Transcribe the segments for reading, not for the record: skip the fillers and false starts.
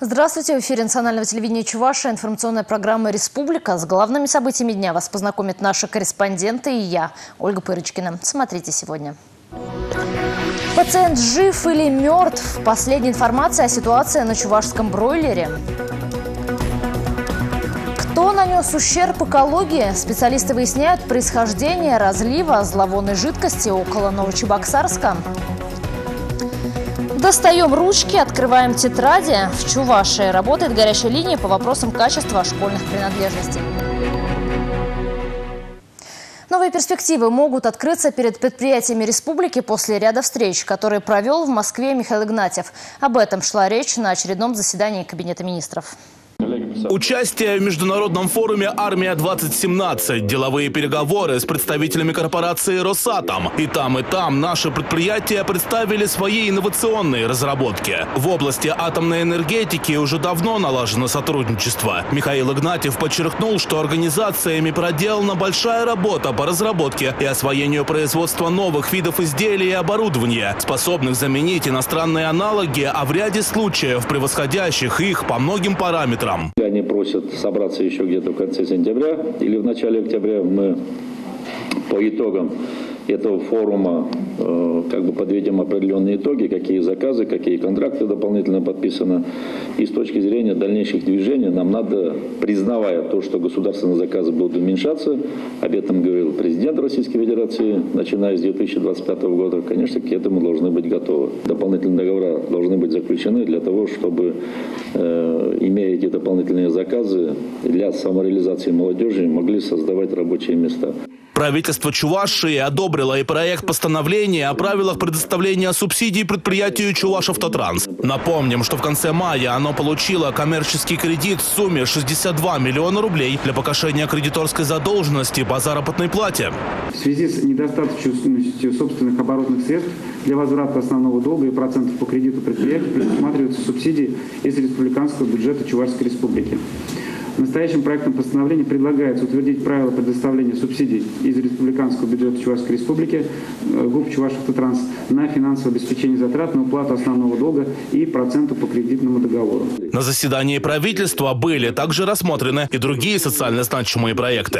Здравствуйте! В эфире национального телевидения Чувашия информационная программа «Республика». С главными событиями дня вас познакомят наши корреспонденты и я, Ольга Пырочкина. Смотрите сегодня. Пациент жив или мертв? Последняя информация о ситуации на чувашском бройлере. Кто нанес ущерб экологии? Специалисты выясняют происхождение разлива зловонной жидкости около Новочебоксарска. Достаем ручки, открываем тетради. В Чувашии работает горячая линия по вопросам качества школьных принадлежностей. Новые перспективы могут открыться перед предприятиями республики после ряда встреч, которые провел в Москве Михаил Игнатьев. Об этом шла речь на очередном заседании Кабинета министров. Участие в международном форуме «Армия-2017», деловые переговоры с представителями корпорации «Росатом». И там наши предприятия представили свои инновационные разработки. В области атомной энергетики уже давно налажено сотрудничество. Михаил Игнатьев подчеркнул, что организациями проделана большая работа по разработке и освоению производства новых видов изделий и оборудования, способных заменить иностранные аналоги, а в ряде случаев превосходящих их по многим параметрам. Они просят собраться еще где-то в конце сентября или в начале октября. Мы по итогам этого форума подведем определенные итоги, какие заказы, какие контракты дополнительно подписаны. И с точки зрения дальнейших движений нам надо, признавая то, что государственные заказы будут уменьшаться, об этом говорил президент Российской Федерации, начиная с 2025 года, конечно, к этому должны быть готовы. Дополнительные договора должны быть заключены для того, чтобы, имея эти дополнительные заказы, для самореализации молодежи могли создавать рабочие места. Правительство Чувашии одобрило и проект постановления о правилах предоставления субсидий предприятию «Чувашавтотранс». Напомним, что в конце мая оно получило коммерческий кредит в сумме 62 миллиона рублей для погашения кредиторской задолженности по заработной плате. В связи с недостаточностью собственных оборотных средств для возврата основного долга и процентов по кредиту предприятий предусматриваются субсидии из республиканского бюджета Чувашской республики. Настоящим проектом постановления предлагается утвердить правила предоставления субсидий из республиканского бюджета Чувашской республики ГУП «Чувашавтотранс» на финансовое обеспечение затрат на уплату основного долга и процента по кредитному договору. На заседании правительства были также рассмотрены и другие социально значимые проекты.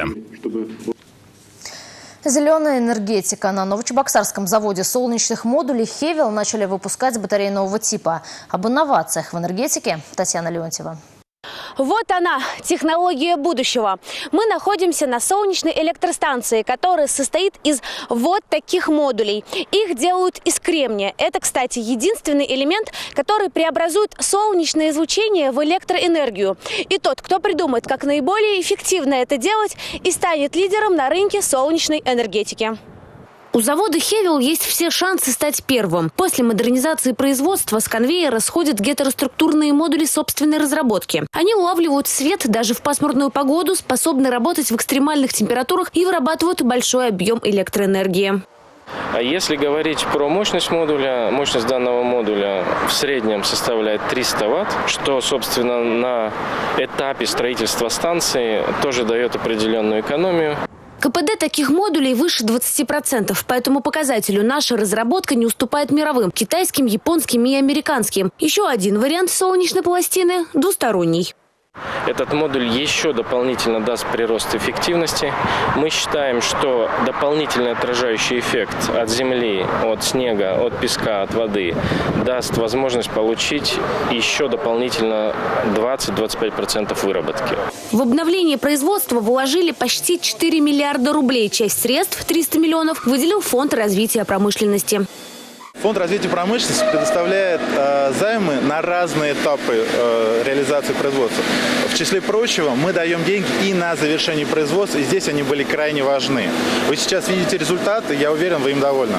Зеленая энергетика. На Новочебоксарском заводе солнечных модулей «Хевел» начали выпускать батареи нового типа. Об инновациях в энергетике Татьяна Леонтьева. Вот она, технология будущего. Мы находимся на солнечной электростанции, которая состоит из вот таких модулей. Их делают из кремния. Это, кстати, единственный элемент, который преобразует солнечное излучение в электроэнергию. И тот, кто придумает, как наиболее эффективно это делать, и станет лидером на рынке солнечной энергетики. У завода «Хевел» есть все шансы стать первым. После модернизации производства с конвейера сходят гетероструктурные модули собственной разработки. Они улавливают свет даже в пасмурную погоду, способны работать в экстремальных температурах и вырабатывают большой объем электроэнергии. А если говорить про мощность модуля, мощность данного модуля в среднем составляет 300 Вт, что, собственно, на этапе строительства станции тоже дает определенную экономию. КПД таких модулей выше 20%. По этому показателю наша разработка не уступает мировым – китайским, японским и американским. Еще один вариант солнечной пластины – двусторонний. Этот модуль еще дополнительно даст прирост эффективности. Мы считаем, что дополнительный отражающий эффект от земли, от снега, от песка, от воды даст возможность получить еще дополнительно 20-25% выработки. В обновление производства вложили почти 4 миллиарда рублей. Часть средств, 300 миллионов, выделил Фонд развития промышленности. Фонд развития промышленности предоставляет займы на разные этапы реализации производства. В числе прочего, мы даем деньги и на завершение производства, и здесь они были крайне важны. Вы сейчас видите результаты, я уверен, вы им довольны.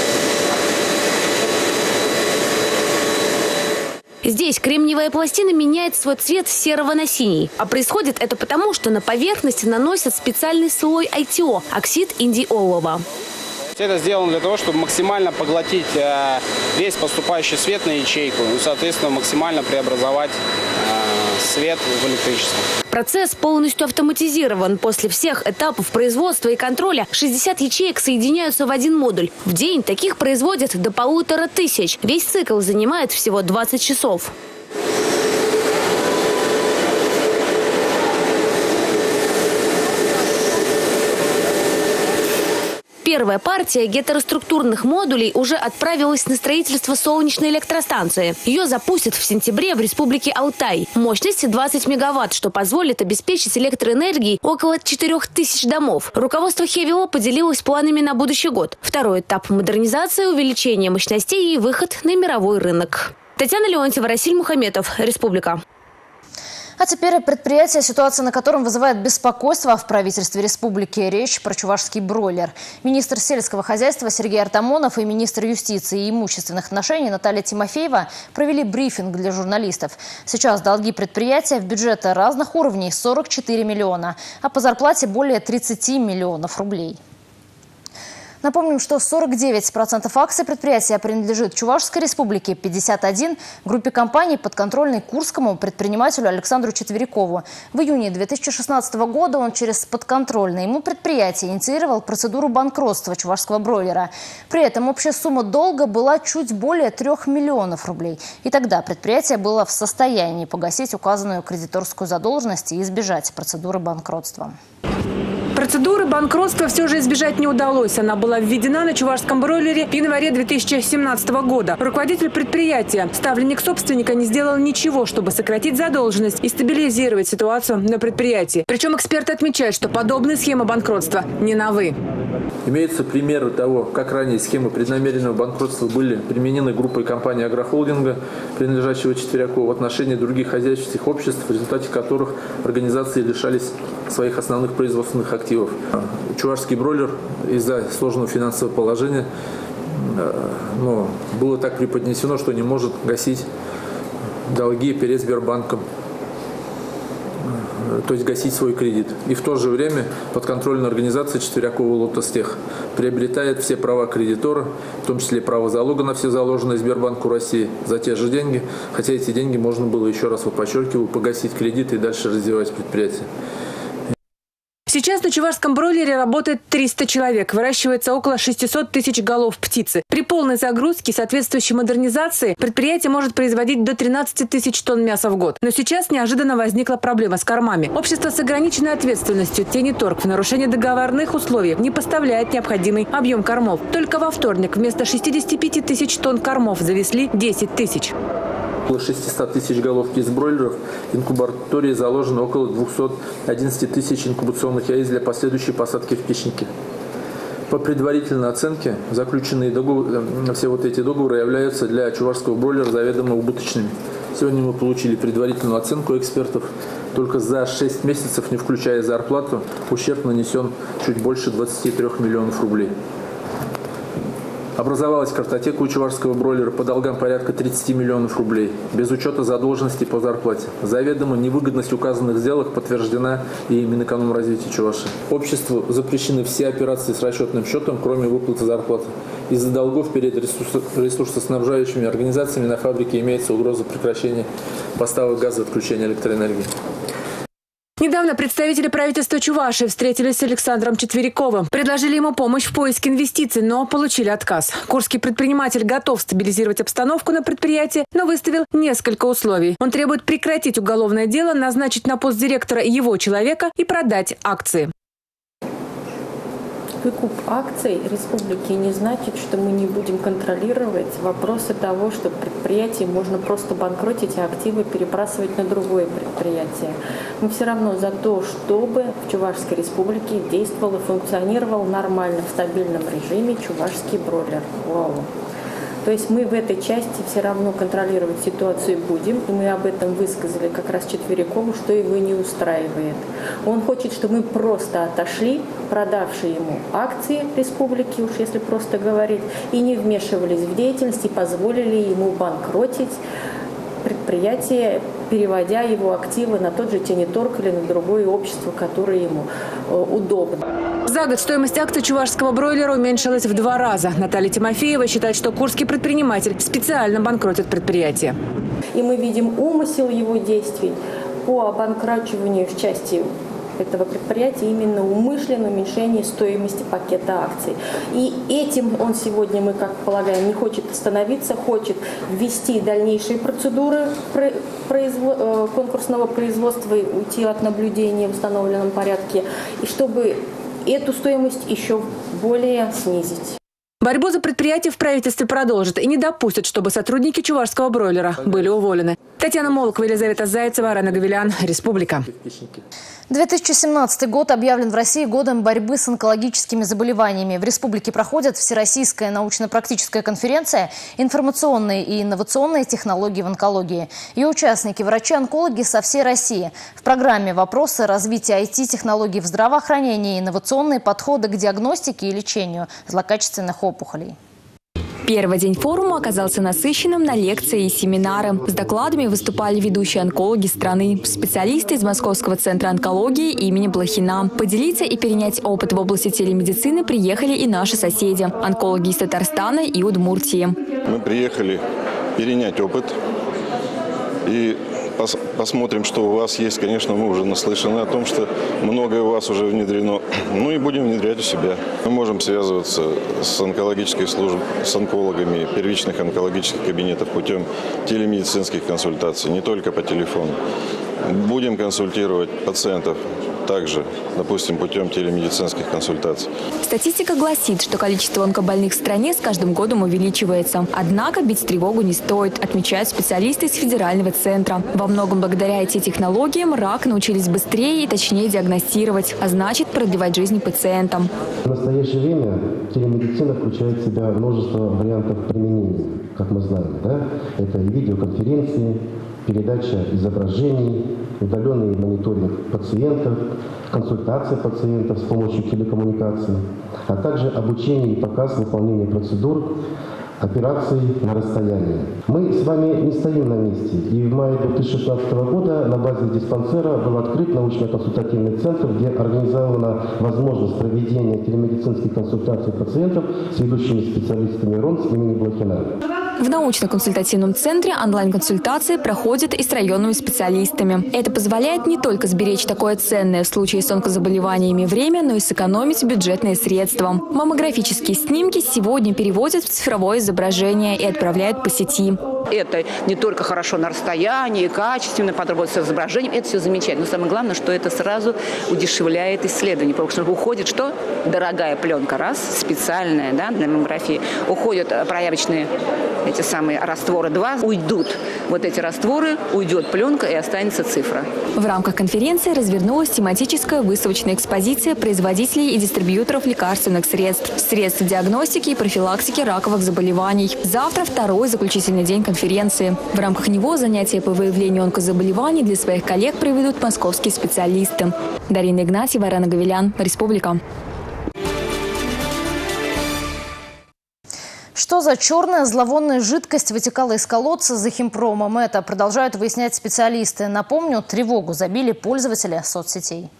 Здесь кремниевая пластина меняет свой цвет с серого на синий. А происходит это потому, что на поверхность наносят специальный слой ITO – оксид индиолова. Это сделано для того, чтобы максимально поглотить весь поступающий свет на ячейку и, соответственно, максимально преобразовать свет в электричество. Процесс полностью автоматизирован. После всех этапов производства и контроля 60 ячеек соединяются в один модуль. В день таких производят до 1500. Весь цикл занимает всего 20 часов. Первая партия гетероструктурных модулей уже отправилась на строительство солнечной электростанции. Ее запустят в сентябре в республике Алтай. Мощность 20 мегаватт, что позволит обеспечить электроэнергией около 4000 домов. Руководство Хевио поделилось планами на будущий год. Второй этап модернизации, увеличение мощностей и выход на мировой рынок. Татьяна Леонтьева, Расиль Мухаметов, Республика. А теперь предприятие, ситуация на котором вызывает беспокойство в правительстве республики. Речь про чувашский бройлер. Министр сельского хозяйства Сергей Артамонов и министр юстиции и имущественных отношений Наталья Тимофеева провели брифинг для журналистов. Сейчас долги предприятия в бюджеты разных уровней 44 миллиона, а по зарплате более 30 миллионов рублей. Напомним, что 49% акций предприятия принадлежит Чувашской республике, 51% – группе компаний, подконтрольной курскому предпринимателю Александру Четверикову. В июне 2016 года он через подконтрольное ему предприятие инициировал процедуру банкротства чувашского бройлера. При этом общая сумма долга была чуть более 3 миллионов рублей. И тогда предприятие было в состоянии погасить указанную кредиторскую задолженность и избежать процедуры банкротства. Процедуры банкротства все же избежать не удалось. Она была введена на чувашском бройлере в январе 2017 года. Руководитель предприятия, ставленник собственника, не сделал ничего, чтобы сократить задолженность и стабилизировать ситуацию на предприятии. Причем эксперты отмечают, что подобные схемы банкротства не новы. Имеются примеры того, как ранее схемы преднамеренного банкротства были применены группой компаний агрохолдинга, принадлежащего Четверякову, в отношении других хозяйственных обществ, в результате которых организации лишались своих основных производственных активов. Чувашский бройлер из-за сложного финансового положения было так преподнесено, что не может гасить долги перед Сбербанком, то есть гасить свой кредит. И в то же время подконтрольная организация Четверякова Лотостех приобретает все права кредитора, в том числе право залога на все заложенное Сбербанку России за те же деньги, хотя эти деньги можно было, еще раз подчеркиваю, погасить кредиты и дальше развивать предприятие. Сейчас на чувашском бройлере работает 300 человек. Выращивается около 600 тысяч голов птицы. При полной загрузке и соответствующей модернизации предприятие может производить до 13 тысяч тонн мяса в год. Но сейчас неожиданно возникла проблема с кормами. Общество с ограниченной ответственностью Тениторг в нарушение договорных условий не поставляет необходимый объем кормов. Только во вторник вместо 65 тысяч тонн кормов завезли 10 тысяч. Около 600 тысяч голов птиц-бройлеров в инкубатории заложено около 211 тысяч инкубационных яиц для последующей посадки в печники. По предварительной оценке, заключенные договоры, все эти договоры являются для чувашского бройлера заведомо убыточными. Сегодня мы получили предварительную оценку экспертов. Только за 6 месяцев, не включая зарплату, ущерб нанесен чуть больше 23 миллионов рублей. Образовалась картотека у чувашского бройлера по долгам порядка 30 миллионов рублей, без учета задолженности по зарплате. Заведомо невыгодность указанных сделок подтверждена и Минэкономразвития Чувашии. Обществу запрещены все операции с расчетным счетом, кроме выплаты зарплаты. Из-за долгов перед ресурсоснабжающими организациями на фабрике имеется угроза прекращения поставок газа и отключения электроэнергии. Недавно представители правительства Чувашии встретились с Александром Четвериковым. Предложили ему помощь в поиске инвестиций, но получили отказ. Курский предприниматель готов стабилизировать обстановку на предприятии, но выставил несколько условий. Он требует прекратить уголовное дело, назначить на пост директора его человека и продать акции. Выкуп акций республики не значит, что мы не будем контролировать вопросы того, что предприятие можно просто банкротить, а активы перебрасывать на другое предприятие. Мы все равно за то, чтобы в Чувашской республике действовал и функционировал нормально, в стабильном режиме чувашский бройлер. Вау. То есть мы в этой части все равно контролировать ситуацию будем, и мы об этом высказали как раз Четверикову, что его не устраивает. Он хочет, чтобы мы просто отошли, продавши ему акции республики, уж если просто говорить, и не вмешивались в деятельность, и позволили ему банкротить предприятие, переводя его активы на тот же Тениторг или на другое общество, которое ему удобно. За год стоимость акций чувашского бройлера уменьшилась в 2 раза. Наталья Тимофеева считает, что курский предприниматель специально банкротит предприятие. И мы видим умысел его действий по обанкрачиванию в части этого предприятия, именно умышленное уменьшение стоимости пакета акций. И этим он сегодня, мы как полагаем, не хочет остановиться, хочет ввести дальнейшие процедуры конкурсного производства и уйти от наблюдения в установленном порядке. И чтобы эту стоимость еще более снизить. Борьбу за предприятие в правительстве продолжит и не допустят, чтобы сотрудники чувашского бройлера были уволены. Татьяна Молокова, Елизавета Зайцева, Арена Гавилян, Республика. 2017 год объявлен в России годом борьбы с онкологическими заболеваниями. В республике проходит Всероссийская научно-практическая конференция «Информационные и инновационные технологии в онкологии». Ее участники – врачи-онкологи со всей России. В программе вопросы развития IT-технологий в здравоохранении и инновационные подходы к диагностике и лечению злокачественных опухолей. Первый день форума оказался насыщенным на лекции и семинары. С докладами выступали ведущие онкологи страны, специалисты из Московского центра онкологии имени Блохина. Поделиться и перенять опыт в области телемедицины приехали и наши соседи – онкологи из Татарстана и Удмуртии. Мы приехали перенять опыт и посмотрим, что у вас есть. Конечно, мы уже наслышаны о том, что многое у вас уже внедрено. Ну и будем внедрять у себя. Мы можем связываться с онкологической службой, с онкологами первичных онкологических кабинетов путем телемедицинских консультаций, не только по телефону. Будем консультировать пациентов также, допустим, путем телемедицинских консультаций. Статистика гласит, что количество онкобольных в стране с каждым годом увеличивается. Однако бить тревогу не стоит, отмечают специалисты из федерального центра. Во многом благодаря IT-технологиям рак научились быстрее и точнее диагностировать, а значит продлевать жизни пациентам. В настоящее время телемедицина включает в себя множество вариантов применения, как мы знаем. Это и видеоконференции, передача изображений, удаленный мониторинг пациентов, консультация пациентов с помощью телекоммуникаций, а также обучение и показ выполнения процедур, операций на расстоянии. Мы с вами не стоим на месте. И в мае 2016 года на базе диспансера был открыт научно-консультативный центр, где организована возможность проведения телемедицинских консультаций пациентов с ведущими специалистами РОНС имени Блохина. В научно-консультативном центре онлайн-консультации проходят и с районными специалистами. Это позволяет не только сберечь такое ценное в случае с онкозаболеваниями время, но и сэкономить бюджетные средства. Маммографические снимки сегодня переводят в цифровое изображение и отправляют по сети. Это не только хорошо на расстоянии, качественно подработать с изображением, это все замечательно. Но самое главное, что это сразу удешевляет исследование, потому что уходит что? Дорогая пленка, раз, специальная, для маммографии. Уходят проявочные эти самые растворы, два, уйдут вот эти растворы, уйдет пленка и останется цифра. В рамках конференции развернулась тематическая выставочная экспозиция производителей и дистрибьюторов лекарственных средств диагностики и профилактики раковых заболеваний. Завтра второй заключительный день конференции. В рамках него занятия по выявлению онкозаболеваний для своих коллег проведут московские специалисты. Дарина Игнатьева, Арена Гавилян, Республика. Что за черная зловонная жидкость вытекала из колодца за химпромом? Это продолжают выяснять специалисты. Напомню, тревогу забили пользователи соцсетей.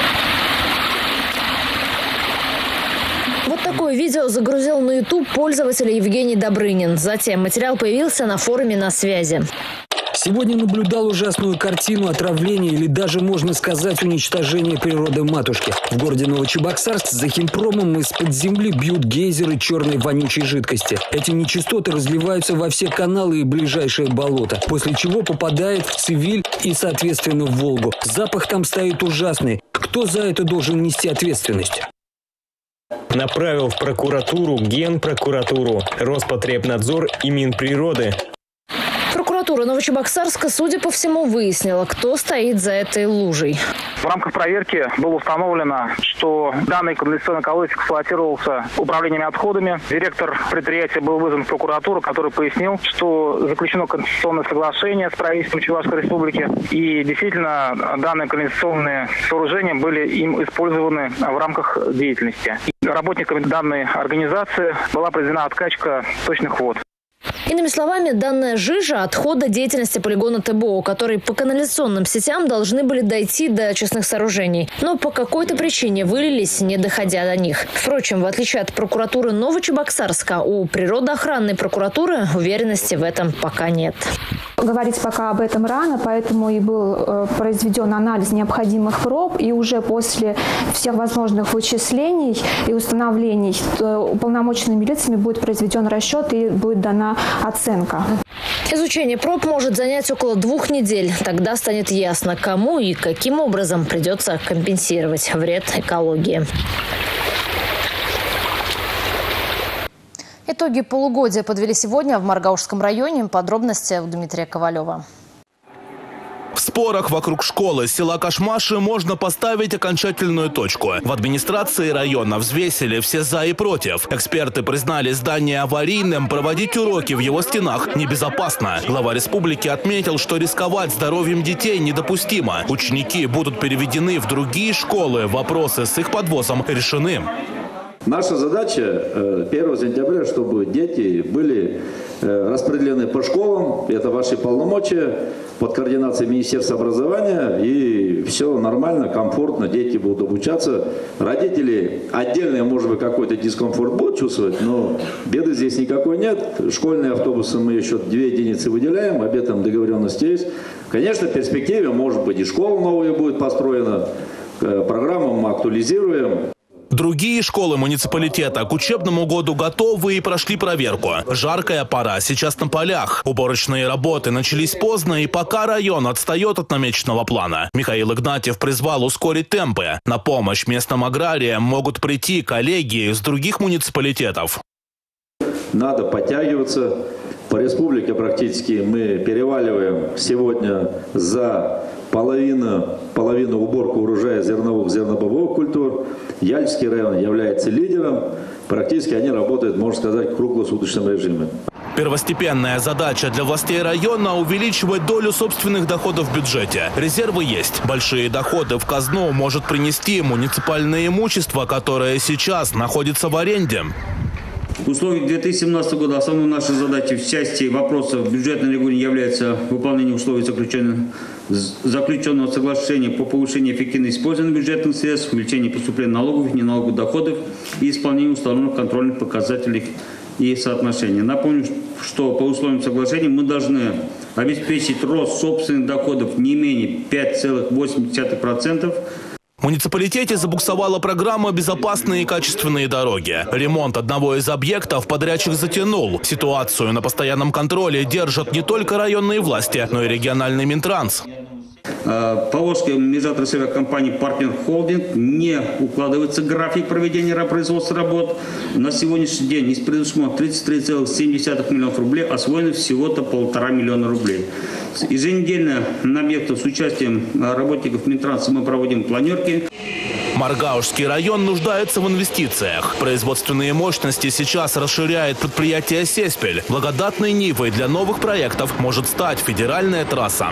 Вот такое видео загрузил на YouTube пользователь Евгений Добрынин. Затем материал появился на форуме «На связи». Сегодня наблюдал ужасную картину отравления или даже, можно сказать, уничтожения природы матушки. В городе Новочебоксарск за химпромом из-под земли бьют гейзеры черной вонючей жидкости. Эти нечистоты разливаются во все каналы и ближайшие болота, после чего попадает в Цивиль и, соответственно, в Волгу. Запах там стоит ужасный. Кто за это должен нести ответственность? Направил в прокуратуру, Генпрокуратуру, Роспотребнадзор и Минприроды. Прокуратура Новочебоксарска, судя по всему, выяснила, кто стоит за этой лужей. В рамках проверки было установлено, что данный канализационный колодец эксплуатировался управлением отходами. Директор предприятия был вызван в прокуратуру, который пояснил, что заключено конституционное соглашение с правительством Чувашской Республики. И действительно, данные канализационные сооружения были им использованы в рамках деятельности. Работниками данной организации была произведена откачка сточных вод. Иными словами, данная жижа – отхода деятельности полигона ТБО, которые по канализационным сетям должны были дойти до очистных сооружений, но по какой-то причине вылились, не доходя до них. Впрочем, в отличие от прокуратуры Новочебоксарска, у природоохранной прокуратуры уверенности в этом пока нет. Говорить пока об этом рано, поэтому и был произведен анализ необходимых проб, и уже после всех возможных вычислений и установлений уполномоченными лицами будет произведен расчет и будет дана оценка. Изучение проб может занять около 2 недель. Тогда станет ясно, кому и каким образом придется компенсировать вред экологии. Итоги полугодия подвели сегодня в Маргаушском районе. Подробности у Дмитрия Ковалева. В спорах вокруг школы села Кашмаши можно поставить окончательную точку. В администрации района взвесили все за и против. Эксперты признали здание аварийным, проводить уроки в его стенах небезопасно. Глава республики отметил, что рисковать здоровьем детей недопустимо. Ученики будут переведены в другие школы. Вопросы с их подвозом решены. Наша задача 1 сентября, чтобы дети были распределены по школам. Это ваши полномочия под координацией Министерства образования. И все нормально, комфортно, дети будут обучаться. Родители отдельно, может быть, какой-то дискомфорт будут чувствовать, но беды здесь никакой нет. Школьные автобусы мы еще 2 единицы выделяем, об этом договоренность есть. Конечно, в перспективе, может быть, и школа новая будет построена. Программу мы актуализируем. Другие школы муниципалитета к учебному году готовы и прошли проверку. Жаркая пора сейчас на полях. Уборочные работы начались поздно, и пока район отстает от намеченного плана. Михаил Игнатьев призвал ускорить темпы. На помощь местным аграриям могут прийти коллеги из других муниципалитетов. Надо подтягиваться. По республике практически мы переваливаем сегодня за половину уборку урожая зерновых, зернобобовых культур. Яльский район является лидером. Практически они работают, можно сказать, в круглосуточном режиме. Первостепенная задача для властей района – увеличивать долю собственных доходов в бюджете. Резервы есть. Большие доходы в казну может принести муниципальное имущество, которое сейчас находится в аренде. В условиях 2017 года основной нашей задачей в части вопросов бюджетной регулирования является выполнение условий заключенного соглашения по повышению эффективности использования бюджетных средств, увеличение поступления налогов и неналоговых доходов и исполнение установленных контрольных показателей и соотношений. Напомню, что по условиям соглашения мы должны обеспечить рост собственных доходов не менее 5,8%. В муниципалитете забуксовала программа «Безопасные и качественные дороги». Ремонт одного из объектов подрядчик затянул. Ситуацию на постоянном контроле держат не только районные власти, но и региональный Минтранс. Поволжская межотраслевая компания «Партнер Холдинг» не укладывается в график проведения производства работ. На сегодняшний день из предусмотрено 33,7 миллионов рублей, освоено всего-то 1,5 миллиона рублей. Еженедельно на объектах с участием работников Минтранса мы проводим планерки. Маргаушский район нуждается в инвестициях. Производственные мощности сейчас расширяет предприятие «Сеспель». Благодатной нивой для новых проектов может стать федеральная трасса.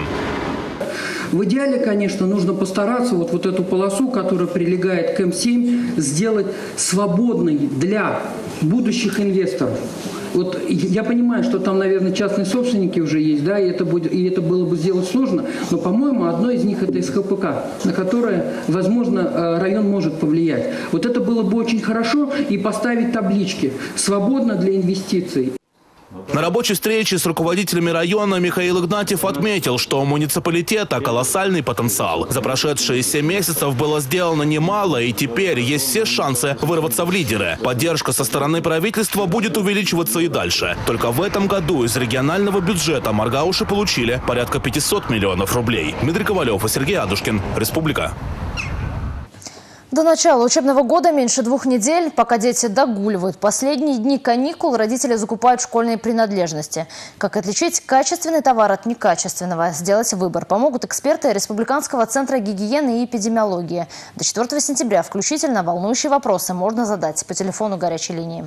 В идеале, конечно, нужно постараться вот эту полосу, которая прилегает к М7, сделать свободной для будущих инвесторов. Вот я понимаю, что там, наверное, частные собственники уже есть, да, и это было бы сделать сложно, но, по-моему, одно из них – это СХПК, на которое, возможно, район может повлиять. Вот это было бы очень хорошо, и поставить таблички «Свободно для инвестиций». На рабочей встрече с руководителями района Михаил Игнатьев отметил, что у муниципалитета колоссальный потенциал. За прошедшие 7 месяцев было сделано немало, и теперь есть все шансы вырваться в лидеры. Поддержка со стороны правительства будет увеличиваться и дальше. Только в этом году из регионального бюджета Маргауши получили порядка 500 миллионов рублей. Дмитрий Ковалев и Сергей Адушкин. Республика. До начала учебного года меньше 2 недель. Пока дети догуливают последние дни каникул, родители закупают школьные принадлежности. Как отличить качественный товар от некачественного? Сделать выбор помогут эксперты Республиканского центра гигиены и эпидемиологии. До 4 сентября включительно волнующие вопросы можно задать по телефону горячей линии.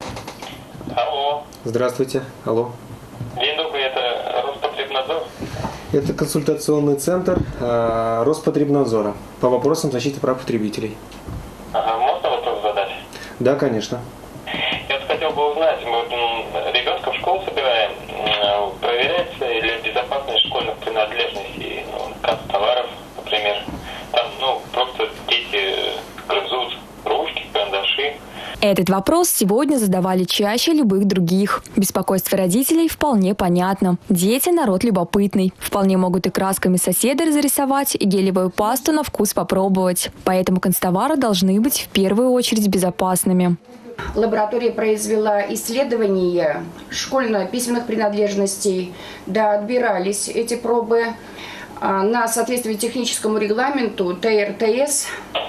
Алло. Здравствуйте. Алло. День добрый, это Роспотребнадзор? Это консультационный центр Роспотребнадзора по вопросам защиты прав потребителей. Ага, можно вопрос задать? Да, конечно. Я вот хотел бы узнать, мы ребенка в школу собираем, проверяется ли безопасность школьных принадлежностей, касс товаров, например. Там, просто дети грызут ручки, карандаши. Этот вопрос сегодня задавали чаще любых других. Беспокойство родителей вполне понятно. Дети – народ любопытный. Вполне могут и красками соседа разрисовать, и гелевую пасту на вкус попробовать. Поэтому канцтовары должны быть в первую очередь безопасными. Лаборатория произвела исследование школьно-письменных принадлежностей. Да, отбирались эти пробы на соответствие техническому регламенту ТРТС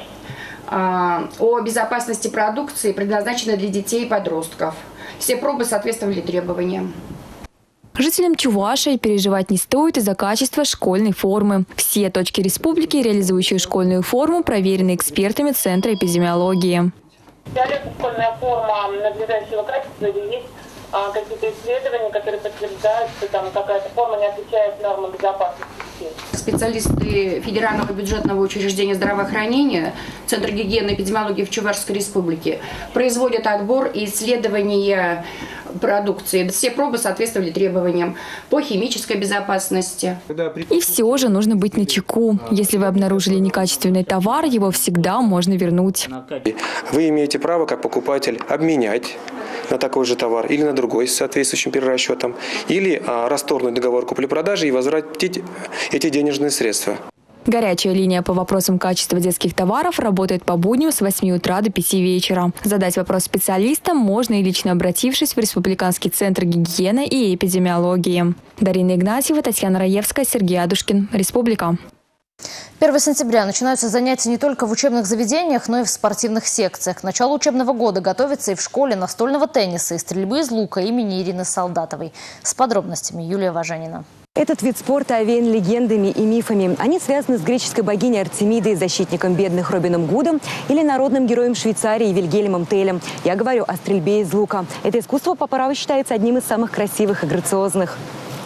о безопасности продукции, предназначенной для детей и подростков. Все пробы соответствовали требованиям. Жителям Чувашии переживать не стоит из-за качества школьной формы. Все точки республики, реализующие школьную форму, проверены экспертами Центра эпидемиологии. Школьная форма надлежащего качества или есть какие-то исследования, которые подтверждают, что там какая-то форма не отвечает нормам безопасности? Специалисты Федерального бюджетного учреждения здравоохранения, Центр гигиены и эпидемиологии в Чувашской республике производят отбор и исследования продукции. Все пробы соответствовали требованиям по химической безопасности. И все же нужно быть начеку. Если вы обнаружили некачественный товар, его всегда можно вернуть. Вы имеете право, как покупатель, обменять на такой же товар или на другой с соответствующим перерасчетом, или расторгнуть договор купли-продажи и возвратить эти денежные средства. Горячая линия по вопросам качества детских товаров работает по будням с 8 утра до 5 вечера. Задать вопрос специалистам можно и лично обратившись в Республиканский центр гигиены и эпидемиологии. Дарина Игнатьева, Татьяна Раевская, Сергей Адушкин. Республика. 1 сентября начинаются занятия не только в учебных заведениях, но и в спортивных секциях. К началу учебного года готовится и в школе настольного тенниса и стрельбы из лука имени Ирины Солдатовой. С подробностями Юлия Важенина. Этот вид спорта овеян легендами и мифами. Они связаны с греческой богиней Артемидой, защитником бедных Робином Гудом или народным героем Швейцарии Вильгельмом Телем. Я говорю о стрельбе из лука. Это искусство по праву считается одним из самых красивых и грациозных.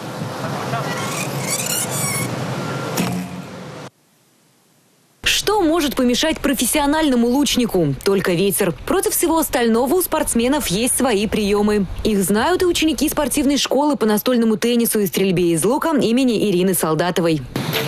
Что может помешать профессиональному лучнику? Только ветер. Против всего остального у спортсменов есть свои приемы. Их знают и ученики спортивной школы по настольному теннису и стрельбе из лука имени Ирины Солдатовой.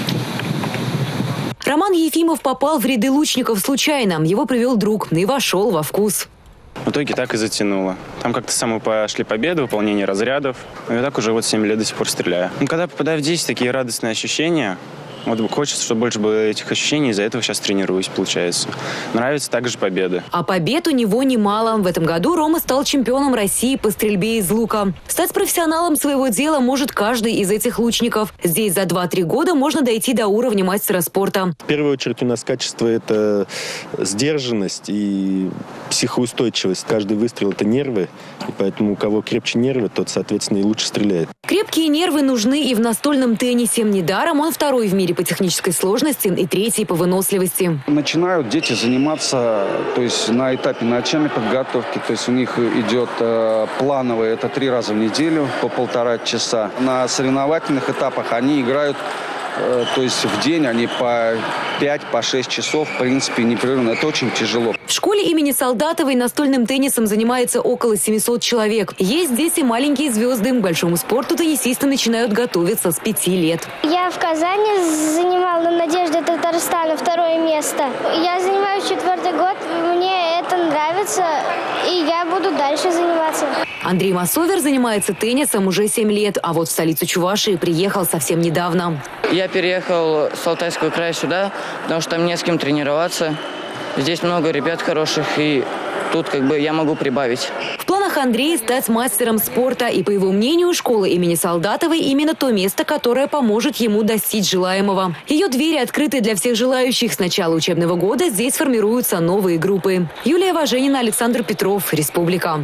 Роман Ефимов попал в ряды лучников случайно. Его привел друг и вошел во вкус. В итоге так и затянуло. Там как-то самые пошли победы, выполнение разрядов. И так уже 7 лет до сих пор стреляю. Когда попадаю в 10, такие радостные ощущения. Вот хочется, чтобы больше было этих ощущений, из-за этого сейчас тренируюсь, получается. Нравится также победы. А побед у него немало. В этом году Рома стал чемпионом России по стрельбе из лука. Стать профессионалом своего дела может каждый из этих лучников. Здесь за 2-3 года можно дойти до уровня мастера спорта. В первую очередь у нас качество – это сдержанность и психоустойчивость. Каждый выстрел – это нервы, и поэтому у кого крепче нервы, тот, соответственно, и лучше стреляет. Крепкие нервы нужны и в настольном теннисе. Недаром он второй в мире по технической сложности и третий по выносливости. Начинают дети заниматься, то есть на этапе начальной подготовки, то есть у них идет плановое, это 3 раза в неделю по 1,5 часа. На соревновательных этапах они играют, то есть в день они по 5-6 часов, в принципе, непрерывно. Это очень тяжело. В школе имени Солдатовой настольным теннисом занимается около 700 человек. Есть здесь и маленькие звезды. К большому спорту теннисисты начинают готовиться с 5 лет. Я в Казани занимала на Надежде Татарстана 2 место. Я занимаюсь 4-й год. Мне это нравится, и я буду дальше заниматься. Андрей Масовер занимается теннисом уже 7 лет, а вот в столицу Чувашии приехал совсем недавно. Я переехал с Алтайского края сюда, потому что там не с кем тренироваться. Здесь много ребят хороших, и тут я могу прибавить. В планах Андрея стать мастером спорта. И, по его мнению, школа имени Солдатовой именно то место, которое поможет ему достичь желаемого. Ее двери открыты для всех желающих. С начала учебного года здесь формируются новые группы. Юлия Важенина, Александр Петров. Республика.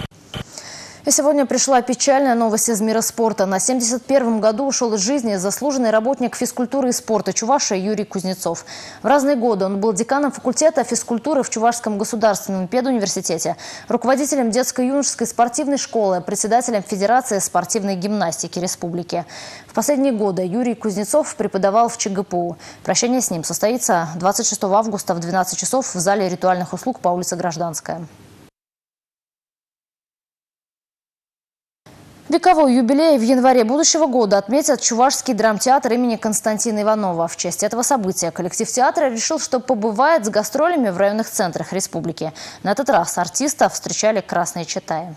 И сегодня пришла печальная новость из мира спорта. На 71-м году ушел из жизни заслуженный работник физкультуры и спорта Чувашии Юрий Кузнецов. В разные годы он был деканом факультета физкультуры в Чувашском государственном педуниверситете, руководителем детско-юношеской спортивной школы, председателем Федерации спортивной гимнастики республики. В последние годы Юрий Кузнецов преподавал в ЧГПУ. Прощание с ним состоится 26 августа в 12 часов в зале ритуальных услуг по улице Гражданская. Вековой юбилей в январе будущего года отметят Чувашский драмтеатр имени Константина Иванова. В честь этого события коллектив театра решил, что побывает с гастролями в районных центрах республики. На этот раз артистов встречали красные читаи.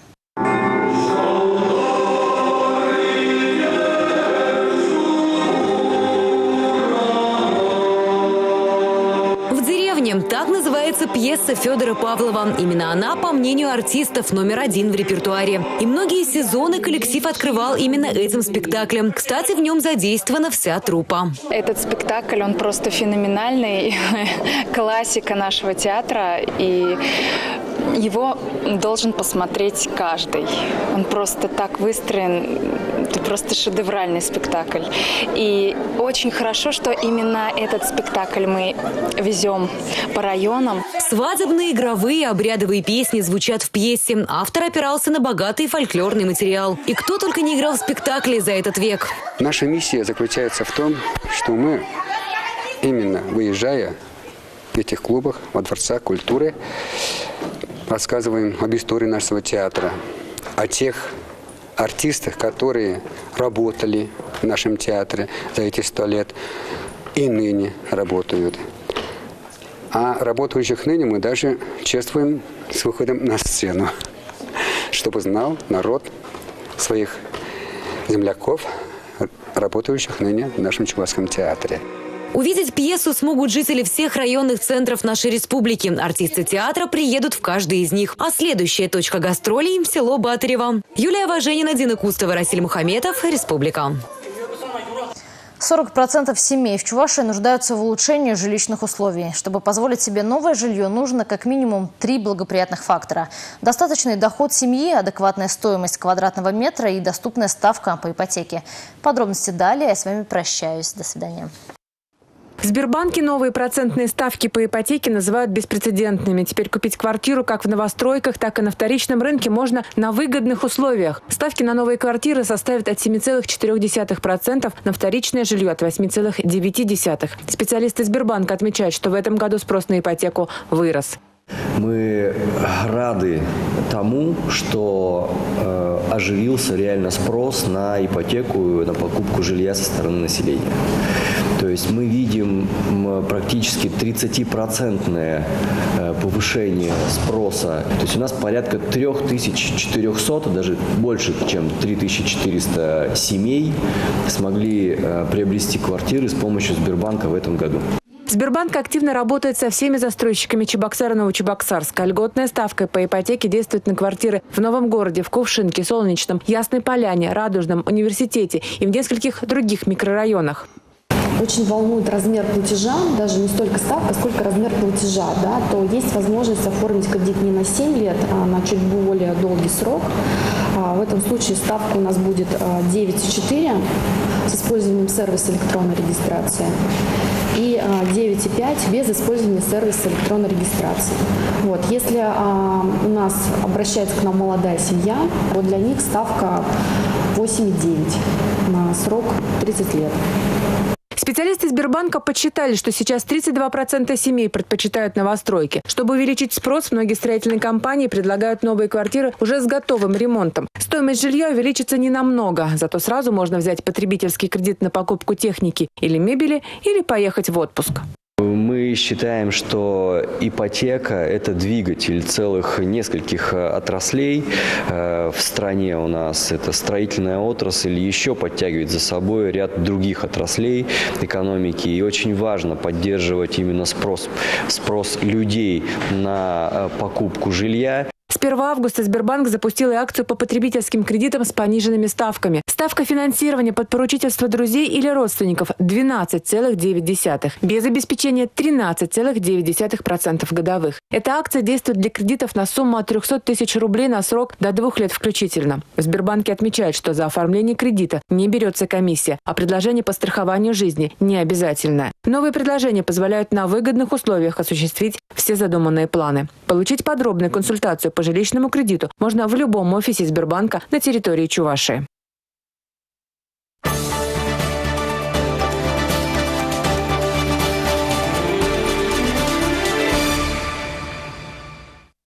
Так называется появляется пьеса Федора Павлова. Именно она, по мнению артистов, №1 в репертуаре. И многие сезоны коллектив открывал именно этим спектаклем. Кстати, в нем задействована вся труппа. Этот спектакль, он просто феноменальный, классика нашего театра, и его должен посмотреть каждый. Он просто так выстроен, это просто шедевральный спектакль. И очень хорошо, что именно этот спектакль мы везем по районам. Свадебные, игровые, обрядовые песни звучат в пьесе. Автор опирался на богатый фольклорный материал. И кто только не играл в спектакле за этот век. Наша миссия заключается в том, что мы, именно выезжая в этих клубах, во дворцах культуры, рассказываем об истории нашего театра, о тех артистах, которые работали в нашем театре за эти 100 лет и ныне работают. А работающих ныне мы даже чествуем с выходом на сцену, чтобы знал народ своих земляков, работающих ныне в нашем Чувашском театре. Увидеть пьесу смогут жители всех районных центров нашей республики. Артисты театра приедут в каждый из них. А следующая точка гастролей – село Батырево. Юлия Важенина, Дина Кустова, Расиль Мухаметов. Республика. 40% семей в Чувашии нуждаются в улучшении жилищных условий. Чтобы позволить себе новое жилье, нужно как минимум 3 благоприятных фактора. Достаточный доход семьи, адекватная стоимость квадратного метра и доступная ставка по ипотеке. Подробности далее. Я с вами прощаюсь. До свидания. В Сбербанке новые процентные ставки по ипотеке называют беспрецедентными. Теперь купить квартиру как в новостройках, так и на вторичном рынке можно на выгодных условиях. Ставки на новые квартиры составят от 7,4%, на вторичное жилье от 8,9%. Специалисты Сбербанка отмечают, что в этом году спрос на ипотеку вырос. Мы рады тому, что оживился реально спрос на ипотеку, на покупку жилья со стороны населения. То есть мы видим практически 30% повышение спроса. То есть у нас порядка 3400, даже больше, чем 3400 семей смогли приобрести квартиры с помощью Сбербанка в этом году. Сбербанк активно работает со всеми застройщиками Чебоксара и Новочебоксарска. Льготная ставка по ипотеке действует на квартиры в Новом городе, в Кувшинке, Солнечном, Ясной Поляне, Радужном, Университете и в нескольких других микрорайонах. Очень волнует размер платежа, даже не столько ставка, сколько размер платежа. Да, то есть возможность оформить кредит не на 7 лет, а на чуть более долгий срок. В этом случае ставка у нас будет 9,4 с использованием сервиса электронной регистрации и 9,5 без использования сервиса электронной регистрации. Вот. Если у нас обращается к нам молодая семья, то для них ставка 8,9 на срок 30 лет. Специалисты Сбербанка подсчитали, что сейчас 32% семей предпочитают новостройки. Чтобы увеличить спрос, многие строительные компании предлагают новые квартиры уже с готовым ремонтом. Стоимость жилья увеличится не намного, зато сразу можно взять потребительский кредит на покупку техники или мебели, или поехать в отпуск. Мы считаем, что ипотека – это двигатель целых нескольких отраслей. В стране у нас это строительная отрасль, еще подтягивает за собой ряд других отраслей экономики. И очень важно поддерживать именно спрос людей на покупку жилья. С 1 августа Сбербанк запустил и акцию по потребительским кредитам с пониженными ставками. Ставка финансирования под поручительство друзей или родственников 12,9%. Без обеспечения 13,9% годовых. Эта акция действует для кредитов на сумму от 300 тысяч рублей на срок до 2 лет включительно. В Сбербанке отмечают, что за оформление кредита не берется комиссия, а предложение по страхованию жизни не обязательное. Новые предложения позволяют на выгодных условиях осуществить все задуманные планы. Получить подробную консультацию по жилищному кредиту можно в любом офисе Сбербанка на территории Чувашии.